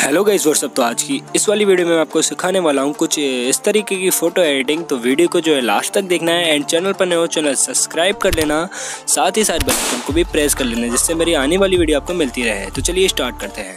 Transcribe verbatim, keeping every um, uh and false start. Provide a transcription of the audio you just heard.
Hello guys, WhatsApp. तो आज की इस वाली वीडियो में मैं आपको सिखाने वाला हूँ कुछ इस तरीके की फ़ोटो एडिटिंग। तो वीडियो को जो है लास्ट तक देखना है एंड चैनल पर नए हो चैनल सब्सक्राइब कर लेना, साथ ही साथ बेल आइकन को भी प्रेस कर लेना जिससे मेरी आने वाली वीडियो आपको मिलती रहे। तो चलिए स्टार्ट करते हैं।